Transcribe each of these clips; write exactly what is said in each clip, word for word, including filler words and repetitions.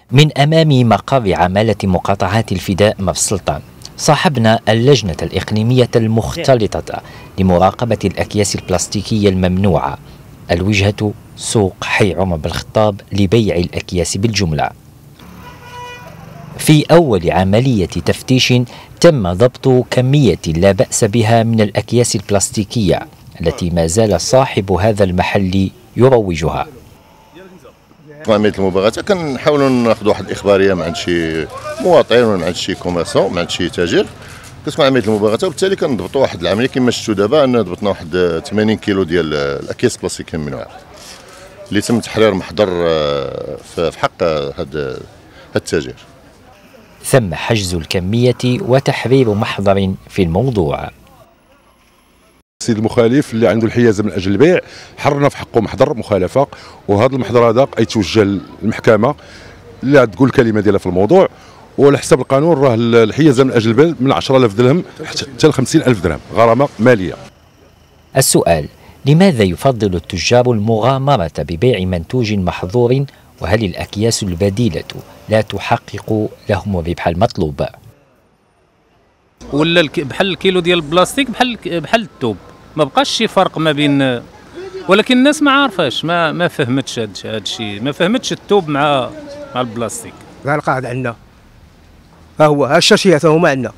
من أمام مقر عمالة مقاطعات الفداء مف السلطان صاحبنا اللجنة الإقليمية المختلطة لمراقبة الأكياس البلاستيكية الممنوعة. الوجهة سوق حي عمر بن الخطاب لبيع الأكياس بالجملة. في أول عملية تفتيش تم ضبط كمية لا بأس بها من الأكياس البلاستيكية التي ما زال صاحب هذا المحل يروجها. عملية المباغتة كنحاولوا ناخذوا واحد الإخبارية من عند شي مواطن ولا من عند شي كوميرسون من عند شي تاجر، كتكون عملية المباغتة وبالتالي كنضبطوا واحد العملية كما شفتوا دابا أن ضبطنا واحد ثمانين كيلو ديال الأكياس البلاستيكية الممنوعة اللي تم تحرير محضر في حق هذا التاجر. ثم حجز الكمية وتحرير محضر في الموضوع. السيد المخالف اللي عنده الحيازه من اجل البيع حررنا في حقه محضر مخالفه، وهذا المحضر هذا يتوجه للمحكمه اللي تقول الكلمه ديالها في الموضوع، وعلى حسب القانون راه الحيازه من اجل البيع من عشرة آلاف درهم حتى ل خمسين ألف درهم غرامه ماليه. السؤال: لماذا يفضل التجار المغامره ببيع منتوج محظور وهل الأكياس البديلة لا تحقق لهم الربح المطلوب؟ ولا بحال الكيلو ديال البلاستيك بحال بحال الثوب، ما بقاش شي فرق ما بين، ولكن الناس ما عارفاش ما ما فهمتش هذا الشيء، ما فهمتش الثوب مع مع البلاستيك. كاع القاعده عندنا ها هو ها الشاشيات هما عندنا.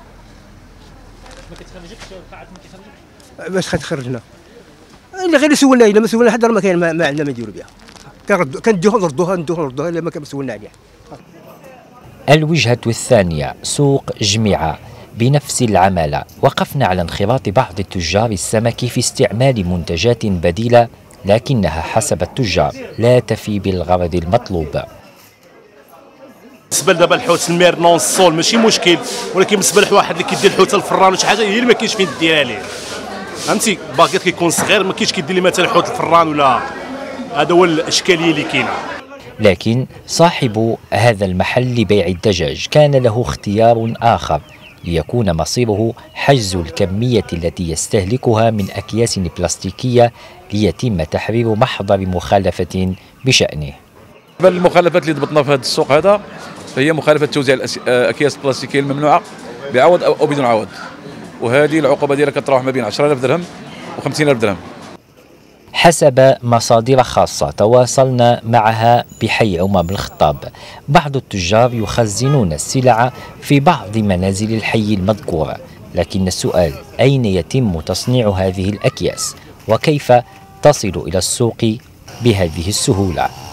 ما كتخرجكش القاعات ما كتخرجكش باش كتخرجنا الا غير سولنا، الا ما سولنا حد راه ما كاين ما, ما عندنا ما نديروا بها، كندوها نردوها ندوها نردوها الا ما كنسولنا عليها. الوجهة الثانية سوق جميعة بنفس العمالة. وقفنا على انخراط بعض التجار السمك في استعمال منتجات بديلة لكنها حسب التجار لا تفي بالغرض المطلوب. بالنسبه دابا الحوت المير نون سول ماشي مشكل، ولكن بالنسبه لواحد اللي كيدير الحوت الفران وشي حاجه هي اللي ما كاينش فين ديرها ليه، فهمتي؟ باكيت كيكون صغير ما كاينش كيدير لي مثلا حوت الفران، ولا هذا هو الاشكاليه اللي كاينه. لكن صاحب هذا المحل لبيع الدجاج كان له اختيار آخر ليكون مصيره حجز الكمية التي يستهلكها من أكياس بلاستيكية ليتم تحرير محضر مخالفة بشأنه. المخالفات اللي ضبطنا في هذا السوق هذا هي مخالفة توزيع الأكياس البلاستيكية الممنوعة بعوض أو بدون عوض، وهذه العقوبة ديالها كتراوح ما بين عشرة آلاف درهم و خمسين ألف درهم. حسب مصادر خاصة تواصلنا معها بحي عمر بن الخطاب، بعض التجار يخزنون السلع في بعض منازل الحي المذكور، لكن السؤال: أين يتم تصنيع هذه الأكياس وكيف تصل إلى السوق بهذه السهولة؟